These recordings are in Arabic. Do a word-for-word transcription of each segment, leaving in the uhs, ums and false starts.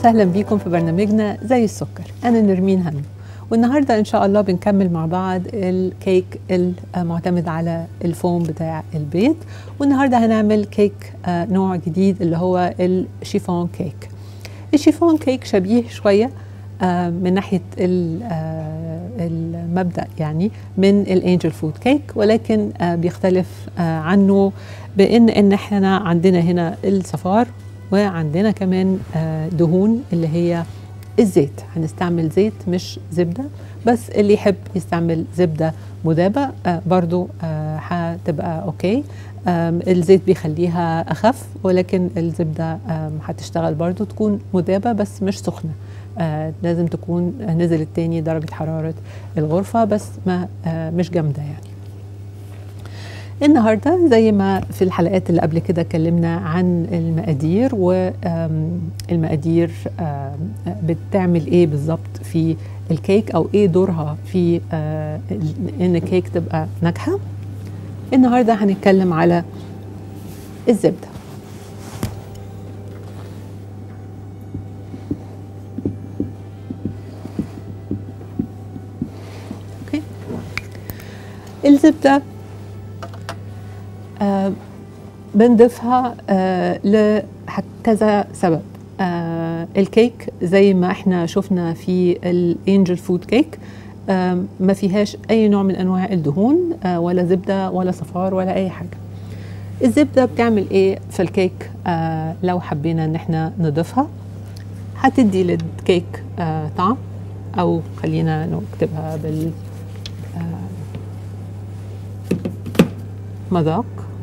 وسهلا بيكم في برنامجنا زي السكر. أنا نرمين هنو، والنهاردة إن شاء الله بنكمل مع بعض الكيك المعتمد على الفوم بتاع البيض. والنهاردة هنعمل كيك نوع جديد اللي هو الشيفون كيك. الشيفون كيك شبيه شوية من ناحية المبدأ يعني من الانجل فود كيك، ولكن بيختلف عنه بأن إن احنا عندنا هنا الصفار وعندنا كمان دهون اللي هي الزيت. هنستعمل زيت مش زبدة، بس اللي يحب يستعمل زبدة مذابة برضو هتبقى اوكي. الزيت بيخليها اخف، ولكن الزبدة هتشتغل برضو تكون مذابة بس مش سخنة. لازم تكون نزلت تاني درجة حرارة الغرفة، بس ما مش جامدة يعني. النهاردة زي ما في الحلقات اللي قبل كده اتكلمنا عن المقادير، والمقادير بتعمل ايه بالظبط في الكيك او ايه دورها في ان الكيك تبقى ناجحة. النهاردة هنتكلم على الزبدة. اوكي، الزبدة آه بنضيفها آه لكذا سبب. آه الكيك زي ما احنا شفنا في الانجل فود كيك آه ما فيهاش اي نوع من انواع الدهون، آه ولا زبدة ولا صفار ولا اي حاجة. الزبدة بتعمل ايه في الكيك؟ آه لو حبينا ان احنا نضيفها هتدي للكيك آه طعم، او خلينا نكتبها بال آه مذاق.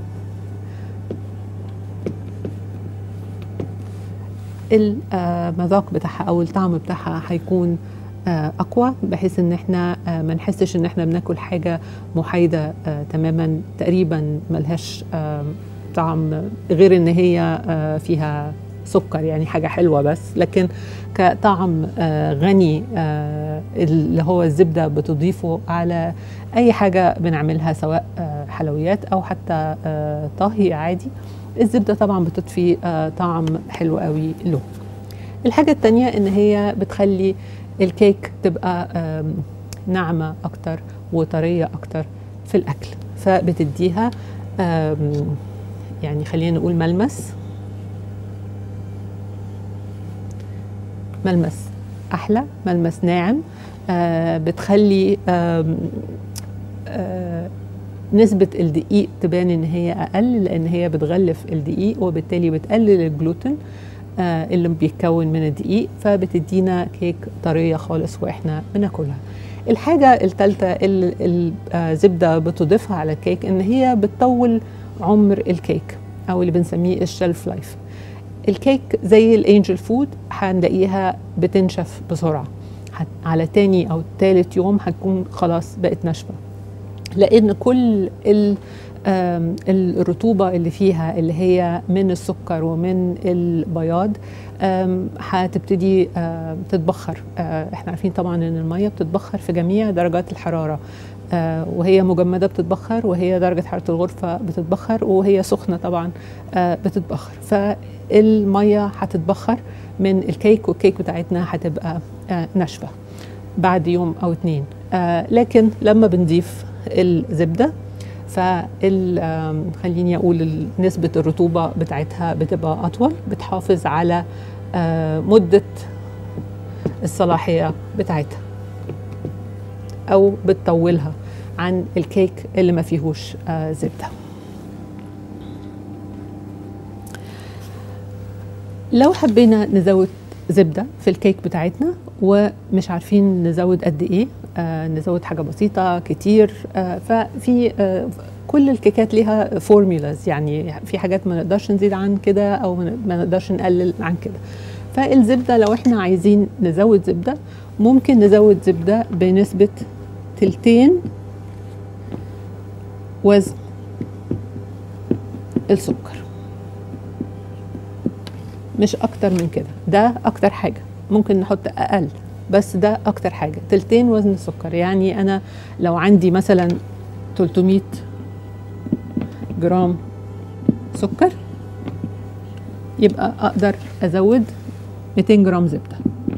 المذاق بتاعها او الطعم بتاعها هيكون اقوى، بحيث ان احنا ما نحسش ان احنا بناكل حاجه محايده تماما تقريبا ملهاش طعم، غير ان هي فيها سكر يعني حاجه حلوه بس، لكن كطعم غني اللي هو الزبده بتضيفه على اي حاجه بنعملها، سواء حلويات او حتى طهي عادي. الزبدة طبعا بتضفي طعم حلو قوي له. الحاجة التانية ان هي بتخلي الكيك تبقى ناعمة اكتر وطرية اكتر في الاكل، فبتديها يعني خلينا نقول ملمس ملمس احلى، ملمس ناعم. بتخلي نسبة الدقيق تبان ان هي اقل، لان هي بتغلف الدقيق وبالتالي بتقلل الجلوتين آه اللي بيتكون من الدقيق، فبتدينا كيك طرية خالص واحنا بناكلها. الحاجة الثالثة اللي الزبدة بتضيفها على الكيك ان هي بتطول عمر الكيك، او اللي بنسميه الشلف لايف. الكيك زي الانجل فود هنلاقيها بتنشف بسرعة، على تاني او تالت يوم هتكون خلاص بقت ناشفة، لأن كل الرطوبة اللي فيها اللي هي من السكر ومن البياض هتبتدي تتبخر. احنا عارفين طبعا ان المية بتتبخر في جميع درجات الحرارة، وهي مجمدة بتتبخر، وهي درجة حرارة الغرفة بتتبخر، وهي سخنة طبعا بتتبخر. فالمية هتتبخر من الكيك، والكيك بتاعتنا هتبقى ناشفة بعد يوم أو اتنين. لكن لما بنضيف الزبدة فال خليني اقول نسبة الرطوبة بتاعتها بتبقى اطول، بتحافظ على مدة الصلاحية بتاعتها، او بتطولها عن الكيك اللي ما فيهوش زبدة. لو حبينا نزود زبدة في الكيك بتاعتنا ومش عارفين نزود قد ايه، آه نزود حاجة بسيطة كتير، آه ففي آه كل الكيكات ليها فورمولاز، يعني في حاجات ما نقدرش نزيد عن كده او ما نقدرش نقلل عن كده. فالزبدة لو احنا عايزين نزود زبدة، ممكن نزود زبدة بنسبة تلتين وزن السكر، مش اكتر من كده. ده اكتر حاجة، ممكن نحط اقل، بس ده اكتر حاجة تلتين وزن السكر. يعني انا لو عندي مثلا تلتمية جرام سكر، يبقى اقدر ازود مئتين جرام زبدة.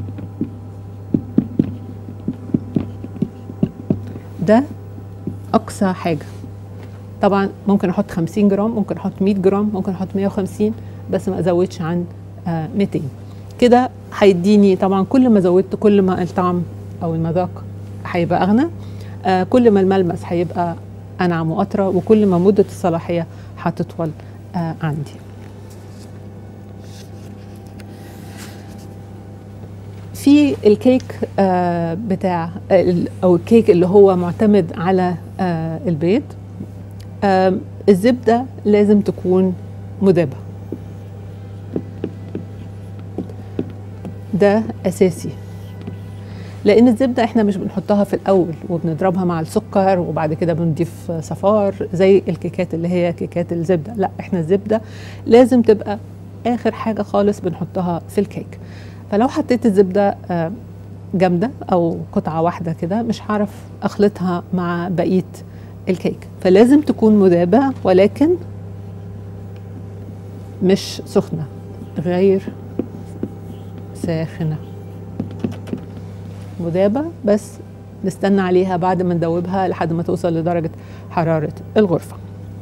ده أقصى حاجة. طبعا ممكن أحط خمسين جرام، ممكن أحط مئة جرام، ممكن أحط مئة وخمسين، بس ما أزودش عن آه مئتين. كده هيديني طبعا كل ما زودت كل ما الطعم أو المذاق هيبقى أغنى، آه كل ما الملمس هيبقى أنعم وأطرى، وكل ما مدة الصلاحية هتطول آه عندي. في الكيك آه بتاع او الكيك اللي هو معتمد على آه البيض، آه الزبدة لازم تكون مذابة. ده اساسي، لان الزبدة احنا مش بنحطها في الاول وبنضربها مع السكر وبعد كده بنضيف صفار زي الكيكات اللي هي كيكات الزبدة. لا، احنا الزبدة لازم تبقى اخر حاجة خالص بنحطها في الكيك. فلو حطيت الزبدة جامدة أو قطعة واحدة كده مش هعرف أخلطها مع بقية الكيك، فلازم تكون مذابة ولكن مش سخنة، غير ساخنة، مذابة بس نستنى عليها بعد ما ندوبها لحد ما توصل لدرجة حرارة الغرفة.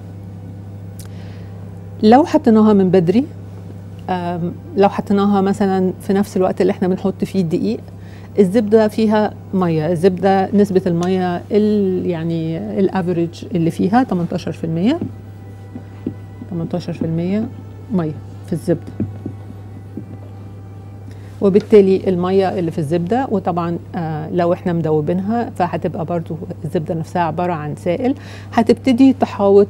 لو حطيناها من بدري، لو حطيناها مثلا في نفس الوقت اللي احنا بنحط فيه الدقيق، الزبدة فيها مية. الزبدة نسبة المية يعني الافريج اللي فيها تمنتاشر في المية تمنتاشر في المية مية في الزبدة، وبالتالي المية اللي في الزبدة، وطبعا آه لو احنا مدوبينها فهتبقى برضو الزبدة نفسها عبارة عن سائل، هتبتدي تحاوط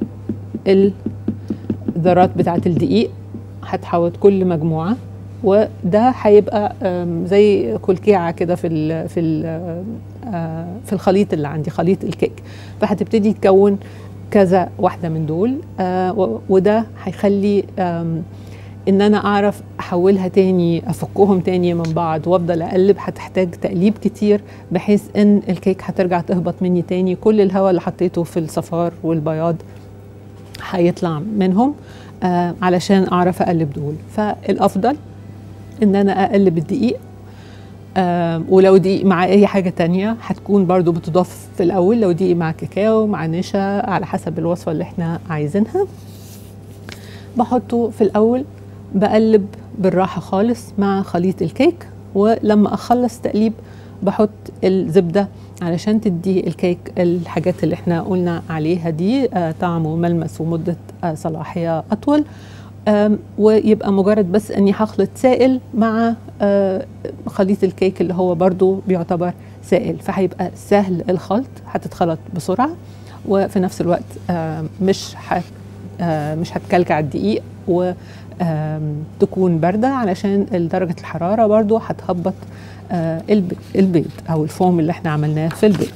الذرات بتاعة الدقيق، هتحاوط كل مجموعة، وده هيبقى زي كلكيعة كده في ال في ال في الخليط اللي عندي، خليط الكيك. فهتبتدي تكون كذا واحدة من دول، وده هيخلي ان انا اعرف احولها تاني، افكهم تاني من بعض وافضل اقلب. هتحتاج تقليب كتير بحيث ان الكيك هترجع تهبط مني تاني، كل الهواء اللي حطيته في الصفار والبياض هيطلع منهم آه علشان اعرف اقلب دول. فالافضل ان انا اقلب الدقيق، آه ولو دقيق مع اي حاجه تانية هتكون برضو بتضاف في الاول، لو دقيق مع كاكاو مع نشا على حسب الوصفه اللي احنا عايزينها، بحطه في الاول، بقلب بالراحه خالص مع خليط الكيك، ولما اخلص تقليب بحط الزبده علشان تدي الكيك الحاجات اللي احنا قلنا عليها دي، آه طعم وملمس ومدة آه صلاحية أطول، ويبقى مجرد بس أني هخلط سائل مع آه خليط الكيك اللي هو برضو بيعتبر سائل، فهيبقى سهل الخلط، هتتخلط بسرعة، وفي نفس الوقت آه مش هت آه مش هتكلكع الدقيق، وتكون باردة علشان درجة الحرارة برضو هتهبط آه البيض او الفوم اللي احنا عملناه في البيض.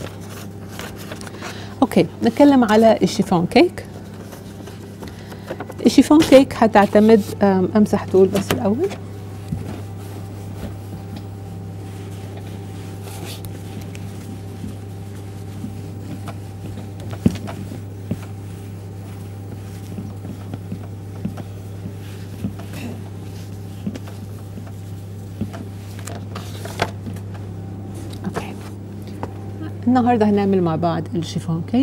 اوكي، نتكلم على الشيفون كيك. الشيفون كيك هتعتمد، امسح دول بس الاول. النهارده هنعمل مع بعض الشيفون كيك.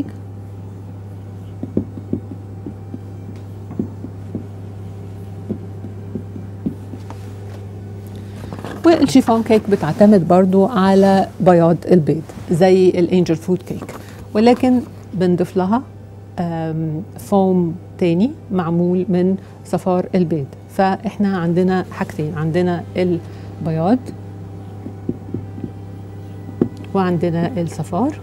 والشيفون كيك بتعتمد برضو على بياض البيض زي الانجل فود كيك، ولكن بنضيف لها فوم تاني معمول من صفار البيض. فاحنا عندنا حاجتين، عندنا البياض وعندنا الصفار،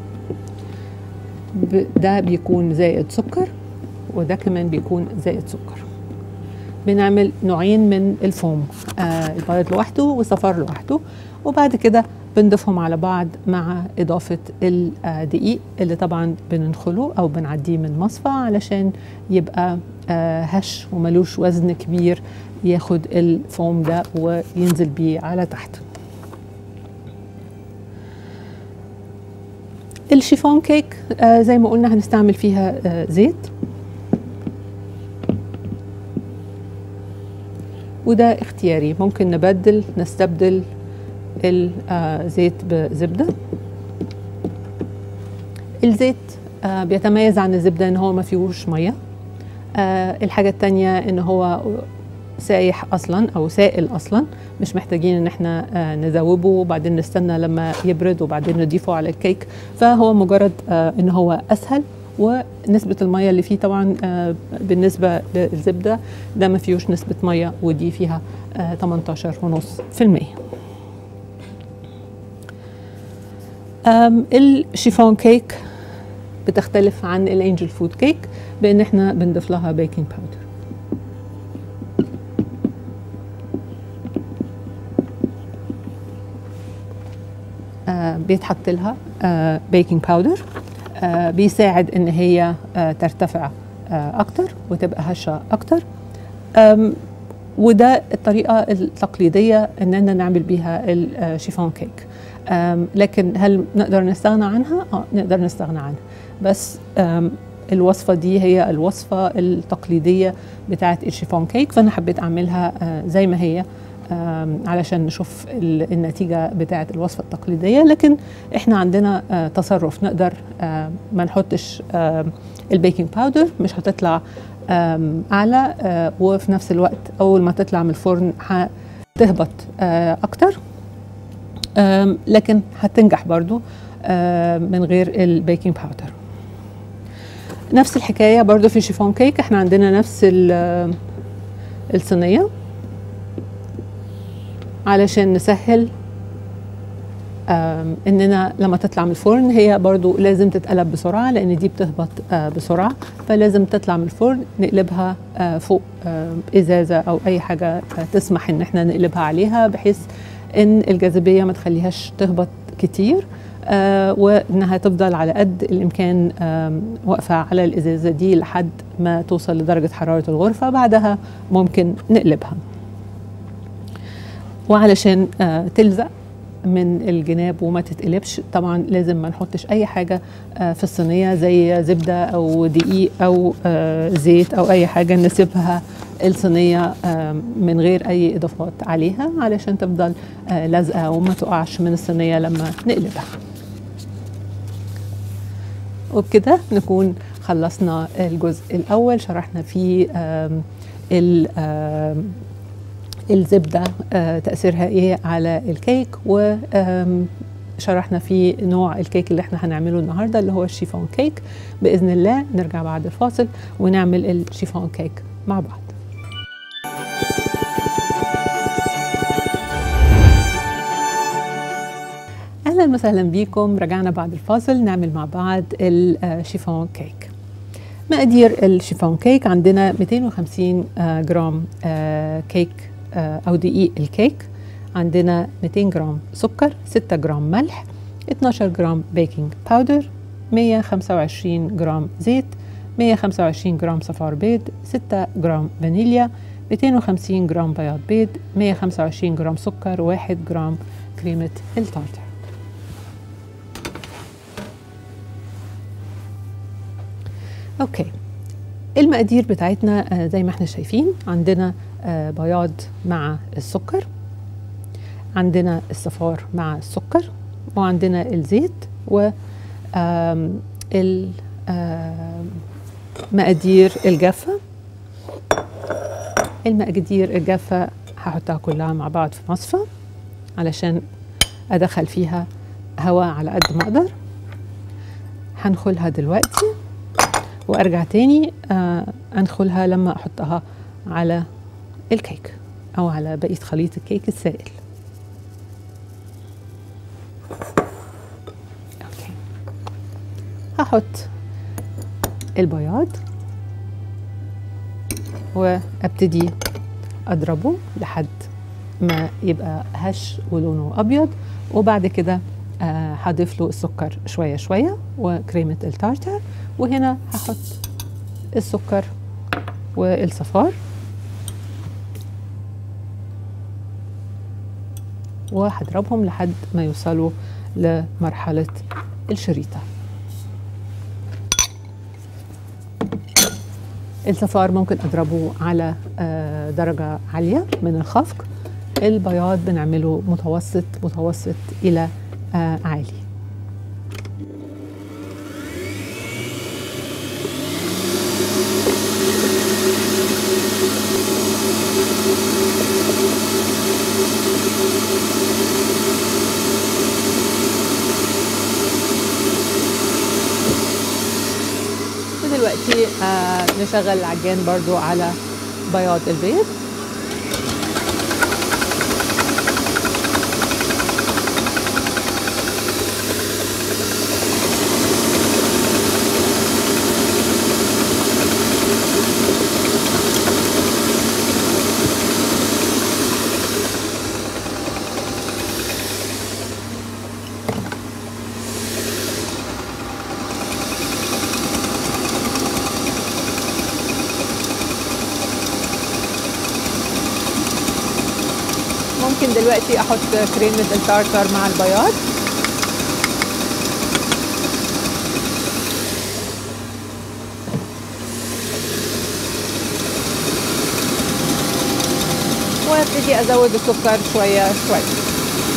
ده بيكون زائد سكر وده كمان بيكون زائد سكر. بنعمل نوعين من الفوم، آه البياض لوحده والصفار لوحده، وبعد كده بنضيفهم على بعض مع إضافة الدقيق اللي طبعا بننخله أو بنعديه من مصفى علشان يبقى آه هش وملوش وزن كبير ياخد الفوم ده وينزل بيه على تحت. الشيفون كيك آه زي ما قلنا هنستعمل فيها آه زيت، وده اختياري، ممكن نبدل نستبدل الزيت بزبدة. الزيت بيتميز عن الزبدة ان هو ما فيهوش مية. الحاجة التانية ان هو سايح اصلا او سائل اصلا، مش محتاجين ان احنا نذوبه وبعدين نستنى لما يبرد وبعدين نضيفه على الكيك، فهو مجرد ان هو اسهل. ونسبة المية اللي فيه طبعا بالنسبة للزبدة ده ما فيهوش نسبة مية، ودي فيها تمنتاشر ونص في المية. الشيفون كيك بتختلف عن الانجل فود كيك بان احنا بنضيف لها بيكنج باودر. آه بيتحط لها آه بيكنج باودر، آه بيساعد ان هي آه ترتفع آه اكتر وتبقى هشة اكتر. وده الطريقة التقليدية اننا نعمل بيها الشيفون كيك. لكن هل نقدر نستغنى عنها؟ اه نقدر نستغنى عنها، بس الوصفة دي هي الوصفة التقليدية بتاعة الشيفون كيك، فأنا حبيت أعملها زي ما هي علشان نشوف النتيجة بتاعة الوصفة التقليدية. لكن احنا عندنا تصرف، نقدر ما نحطش البيكنج باودر، مش هتطلع أعلى، وفي نفس الوقت أول ما تطلع من الفرن هتهبط أكتر، لكن هتنجح برضو من غير البيكنج باودر. نفس الحكاية برضو في شيفون كيك، احنا عندنا نفس الصينية علشان نسهل اننا لما تطلع من الفرن هي برضو لازم تتقلب بسرعة، لان دي بتهبط بسرعة، فلازم تطلع من الفرن نقلبها فوق ازازة او اي حاجة تسمح ان احنا نقلبها عليها، بحيث ان الجاذبية ما تخليهاش تهبط كتير، آه وانها تفضل على قد الامكان آه واقفة على الازازة دي لحد ما توصل لدرجة حرارة الغرفة، بعدها ممكن نقلبها. وعلشان آه تلزق من الجناب وما تتقلبش، طبعا لازم ما نحطش اي حاجة آه في الصينية زي زبدة او دقيق او آه زيت او اي حاجة، نسيبها الصينية من غير أي إضافات عليها علشان تفضل لازقة وما تقعش من الصينية لما نقلبها. وبكده نكون خلصنا الجزء الأول، شرحنا فيه الزبدة تأثيرها إيه على الكيك، وشرحنا فيه نوع الكيك اللي احنا هنعمله النهاردة اللي هو الشيفون كيك. بإذن الله نرجع بعد الفاصل ونعمل الشيفون كيك مع بعض. اهلا وسهلا بيكم، رجعنا بعد الفاصل نعمل مع بعض الشيفون كيك. مقادير الشيفون كيك: عندنا مئتين وخمسين جرام كيك او دقيق الكيك، عندنا مئتين جرام سكر، ستة جرام ملح، اتناشر جرام بيكنج باودر، مئة وخمسة وعشرين جرام زيت، مئة وخمسة وعشرين جرام صفار بيض، ستة جرام فانيليا، مئتين وخمسين جرام بياض بيض، مئة وخمسة وعشرين جرام سكر، واحد جرام كريمة التارتر. اوكي، المقادير بتاعتنا زي ما احنا شايفين، عندنا بياض مع السكر، عندنا الصفار مع السكر، وعندنا الزيت، و المقادير الجافة. المقادير الجافة هحطها كلها مع بعض في مصفى علشان ادخل فيها هواء على قد ما اقدر. هنخلها دلوقتي وارجع تاني آه انخلها لما احطها على الكيك او على بقية خليط الكيك السائل. اوكي، هحط البياض وابتدي اضربه لحد ما يبقى هش ولونه ابيض، وبعد كده آه هضيف له السكر شويه شويه وكريمه التارتر، وهنا هحط السكر والصفار وهضربهم لحد ما يوصلوا لمرحله الشريطه. الصفار ممكن اضربه على درجة عالية من الخفق. البياض بنعمله متوسط متوسط الى عالي. ودلوقتي آه نشغل العجان برضو على بياض البيض. ممكن دلوقتي احط كريمة التارتار مع البياض. وابتدي ازود السكر شوية شوية.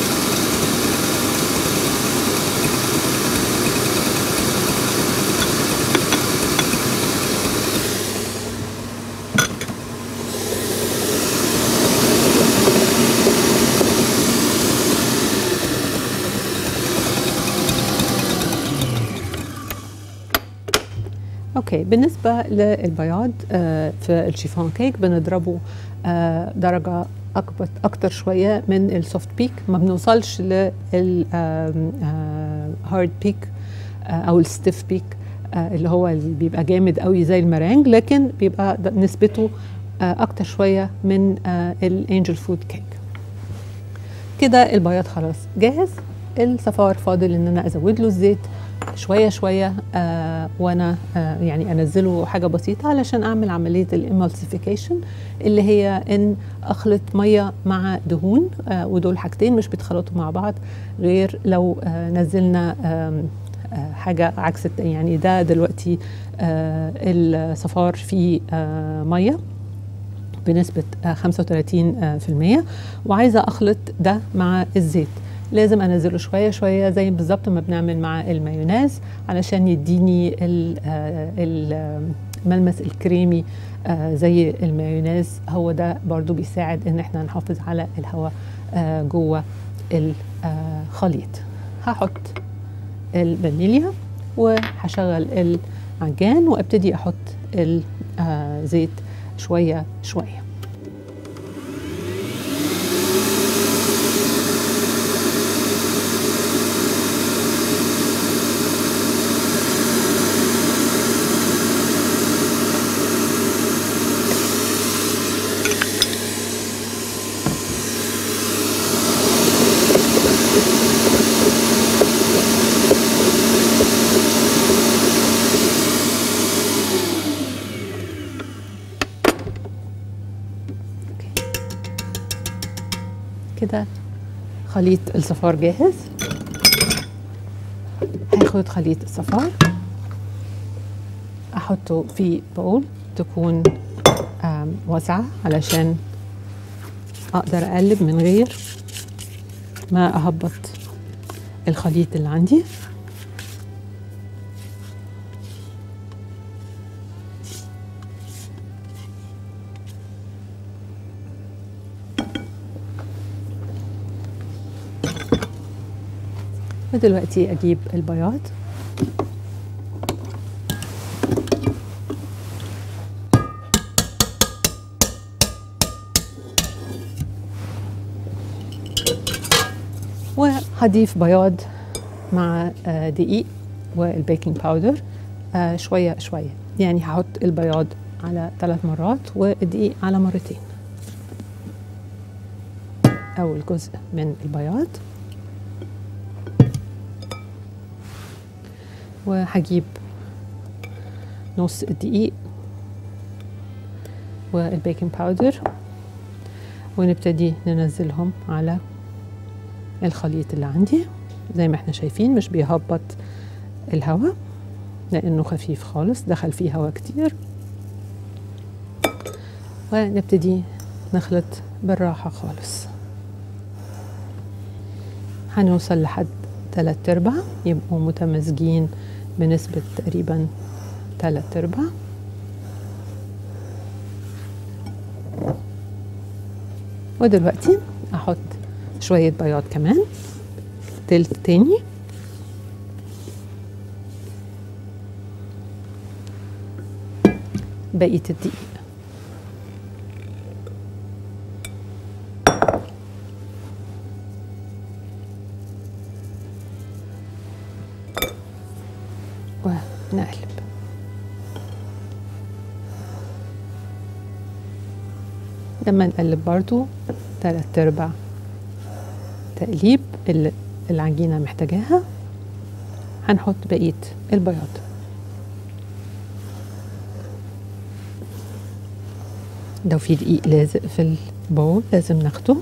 اوكي، بالنسبه للبياض آه في الشيفون كيك بنضربه آه درجه اكبر اكتر شويه من السوفت بيك. ما بنوصلش للهارد بيك آه او الستيف بيك آه اللي هو اللي بيبقى جامد قوي زي المرانج، لكن بيبقى نسبته آه اكتر شويه من آه الانجل فود كيك. كده البياض خلاص جاهز. الصفار فاضل ان انا ازود له الزيت شويه شويه آه وانا آه يعني انزله حاجه بسيطه علشان اعمل عمليه الامالسيفيكيشن، اللي هي ان اخلط ميه مع دهون، آه ودول حاجتين مش بيتخلطوا مع بعض غير لو آه نزلنا آه آه حاجه عكس التاني. يعني ده دلوقتي آه الصفار فيه آه ميه بنسبه آه خمسة وثلاثين بالمية، آه وعايزه اخلط ده مع الزيت. لازم انزله شويه شويه زي بالظبط ما بنعمل مع المايونيز علشان يديني الملمس الكريمي زي المايونيز. هو ده برضو بيساعد ان احنا نحافظ على الهواء جوه الخليط. هحط الفانيليا وهشغل العجان وابتدي احط الزيت شويه شويه. كده خليط الصفار جاهز. هاخد خليط الصفار احطه في بول تكون واسعة علشان اقدر اقلب من غير ما اهبط الخليط اللي عندي. ودلوقتي اجيب البياض وهضيف بياض مع دقيق والبيكنج باودر شويه شويه. يعني هحط البياض على ثلاث مرات والدقيق على مرتين. اول جزء من البياض، وهجيب نص الدقيق والبيكنج باودر ونبتدي ننزلهم على الخليط اللي عندي. زي ما احنا شايفين مش بيهبط الهواء لانه خفيف خالص، دخل فيه هواء كتير. ونبتدي نخلط بالراحة خالص. هنوصل لحد تلات ارباع يبقوا متماسكين بنسبة تقريبا تلات ارباع. ودلوقتي احط شوية بياض كمان، تلت تاني، بقية الدقيق. ونقلب. لما نقلب برضو تلات ارباع تقليب اللي العجينة محتاجاها، هنحط بقية البياض. لو في دقيق لازق في البول لازم ناخده.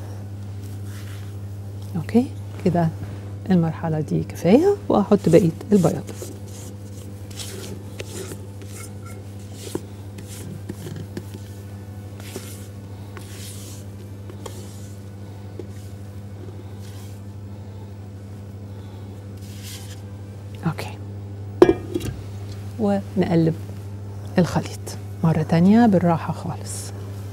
اوكي كده المرحلة دي كفاية، واحط بقية البياض. اوكي ونقلب الخليط مرة تانية بالراحة خالص.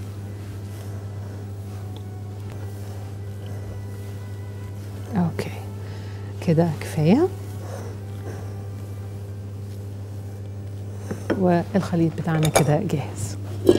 اوكي كده كفاية، والخليط بتاعنا كده جاهز.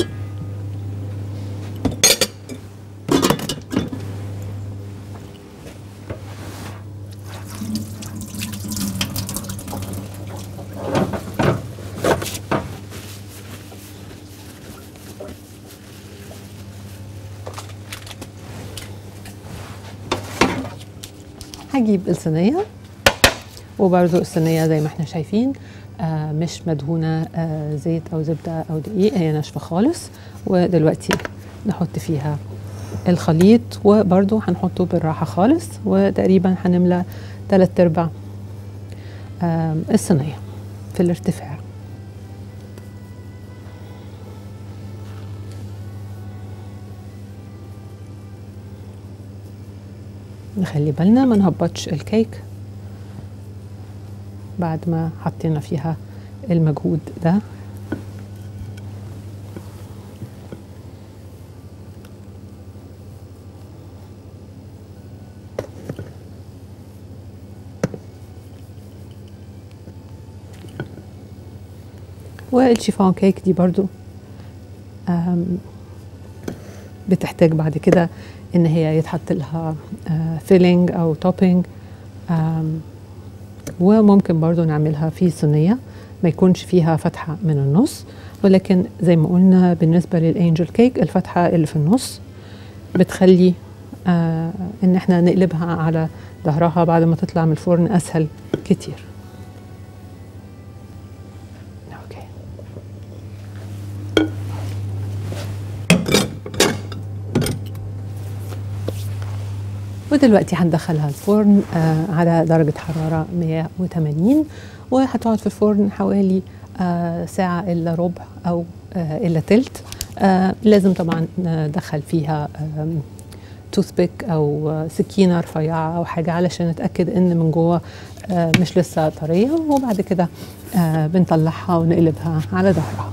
هجيب الصينية، وبرضو الصينية زي ما احنا شايفين آه مش مدهونة آه زيت أو زبدة أو دقيق، هي ناشفة خالص. ودلوقتي نحط فيها الخليط، وبرضو هنحطه بالراحة خالص، وتقريبا هنملى تلات ارباع آه الصينية في الارتفاع. نخلي بالنا ما نهبطش الكيك بعد ما حطينا فيها المجهود ده. والشيفون كيك دي برضو بتحتاج بعد كده ان هي يتحط لها فيلينج او توبينج، وممكن برضو نعملها في صينية ما يكونش فيها فتحة من النص، ولكن زي ما قلنا بالنسبة للانجل كيك الفتحة اللي في النص بتخلي آه ان احنا نقلبها على ظهرها بعد ما تطلع من الفرن اسهل كتير. اوكي ودلوقتي هندخلها الفرن آه على درجة حرارة مية وتمانين، وهتقعد في الفرن حوالي آه ساعة إلا ربع أو آه إلا تلت. آه لازم طبعا ندخل فيها آه توث بيك أو آه سكينة رفيعة أو حاجة علشان نتأكد إن من جوه آه مش لسه طرية، وبعد كده آه بنطلعها ونقلبها على ظهرها.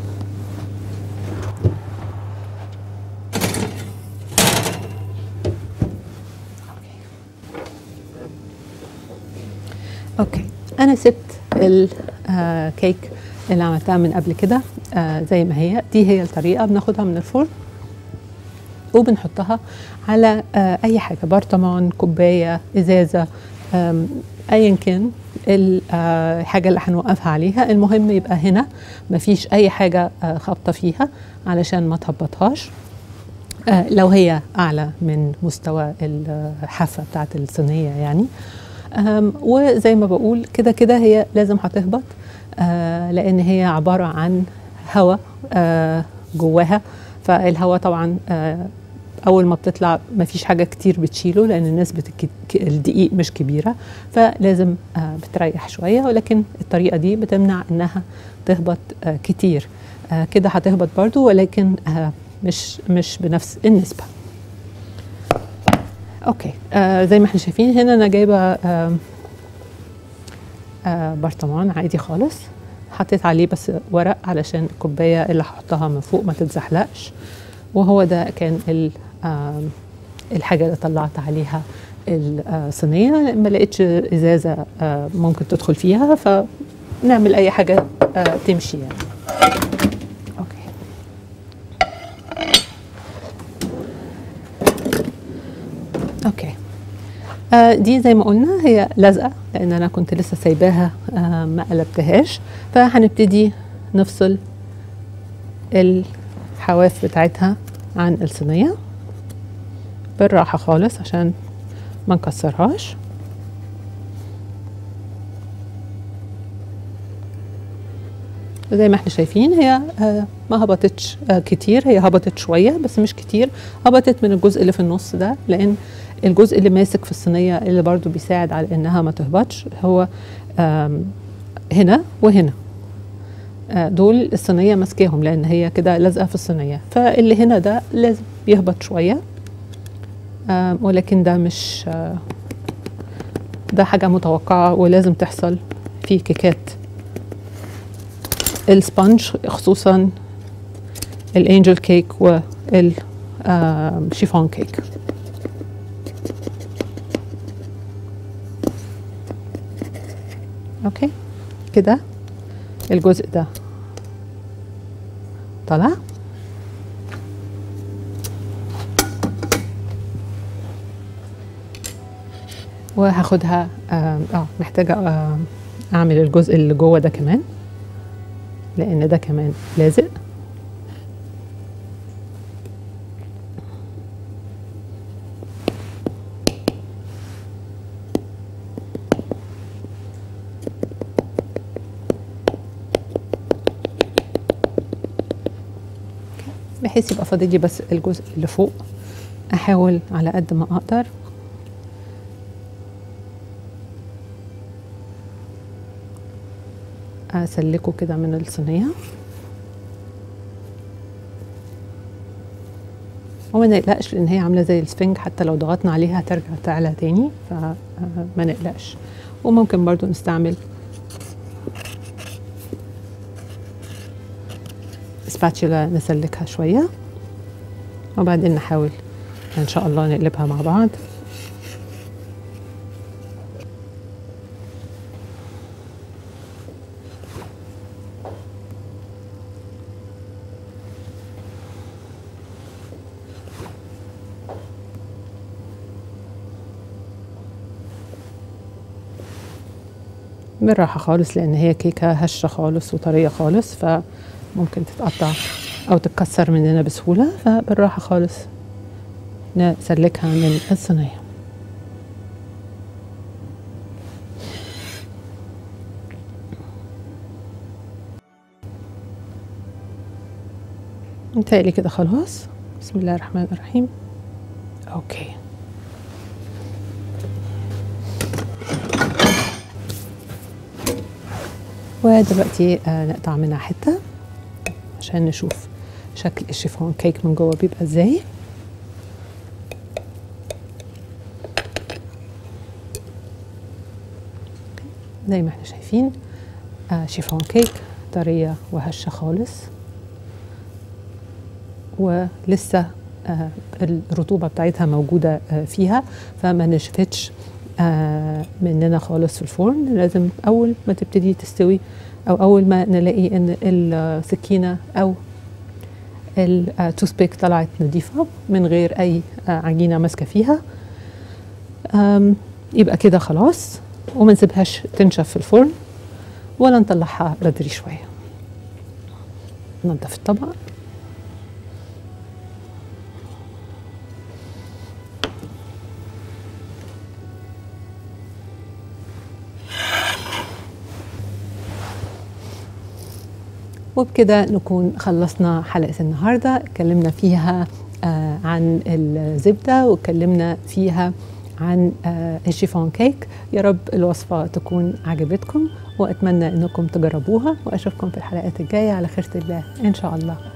اوكي انا سبت الكيك اللي عملتها من قبل كده آه زي ما هي. دي هي الطريقه، بناخدها من الفرن وبنحطها على آه اي حاجه، برطمان، كوبايه، ازازه، ايا كان الحاجه اللي هنوقفها عليها. المهم يبقى هنا مفيش اي حاجه آه خابطه فيها علشان ما تهبطهاش. آه لو هي اعلى من مستوى الحافه بتاعت الصينيه يعني. وزي ما بقول كده كده هي لازم هتهبط، آه لان هي عباره عن هواء آه جواها، فالهواء طبعا آه اول ما بتطلع ما فيش حاجه كتير بتشيله لان نسبه الدقيق مش كبيره، فلازم آه بتريح شويه، ولكن الطريقه دي بتمنع انها تهبط آه كتير. آه كده هتهبط برضو، ولكن آه مش مش بنفس النسبه. اوكي آه زي ما احنا شايفين هنا انا جايبه آه آه برطمان عادي خالص، حطيت عليه بس ورق علشان الكوبايه اللي هحطها من فوق ما تتزحلقش، وهو ده كان آه الحاجه اللي طلعت عليها الصينيه. ما لقيتش ازازه آه ممكن تدخل فيها، فنعمل اي حاجه آه تمشي يعني. اوكي اوكي آه دي زي ما قلنا هي لازقه، لان انا كنت لسه سايباها آه ما قلبتهاش، فهنبتدي نفصل الحواف بتاعتها عن الصينيه بالراحه خالص عشان ما نكسرهاش. زي ما احنا شايفين هي آه ما هبطتش آه كتير، هي هبطت شويه بس مش كتير، هبطت من الجزء اللي في النص ده، لان الجزء اللي ماسك في الصينيه اللي برضو بيساعد على انها ما تهبطش هو هنا وهنا، آه دول الصينيه ماسكاهم لان هي كده لازقه في الصينيه، فاللي هنا ده لازم يهبط شويه، آه ولكن ده مش آه ده حاجه متوقعه ولازم تحصل في كيكات السبونج، خصوصا الانجل كيك والشيفون كيك. اوكي كده الجزء ده طلع، وهاخدها اه, آه محتاجه آه اعمل الجزء اللي جوه ده كمان لان ده كمان لازق. بحيث يبقى فاضل لي بس الجزء اللي فوق، احاول على قد ما اقدر اسلكه كده من الصينيه وما نقلقش لان هي عامله زي السفنج، حتى لو ضغطنا عليها هترجع تعلى تاني، فما نقلقش. وممكن برضو نستعمل سباتشولا نسلكها شويه وبعدين نحاول ان شاء الله نقلبها مع بعض. بالراحه خالص لان هي كيكه هشه خالص وطريه خالص، فممكن تتقطع او تتكسر مننا بسهوله، فبالراحه خالص نسلكها من الصينيه. متهيألي كده خلاص. بسم الله الرحمن الرحيم. اوكي ودلوقتي آه نقطع منها حته عشان نشوف شكل الشيفون كيك من جوه بيبقى ازاي. زي ما احنا شايفين آه شيفون كيك طريه وهشه خالص، ولسه آه الرطوبه بتاعتها موجوده آه فيها، فما نشفتش آه مننا خالص في الفرن. لازم اول ما تبتدي تستوي او اول ما نلاقي ان السكينه او التوث بيك طلعت نظيفه من غير اي آه عجينه ماسكه فيها، يبقى كده خلاص، وما نسيبهاش تنشف في الفرن ولا نطلعها بدري شويه. ننضف الطبق. وبكده نكون خلصنا حلقة النهاردة. اتكلمنا فيها آه عن الزبدة واتكلمنا فيها عن آه الشيفون كيك. يا رب الوصفة تكون عجبتكم وأتمنى أنكم تجربوها، وأشوفكم في الحلقات الجاية على خيرة الله إن شاء الله.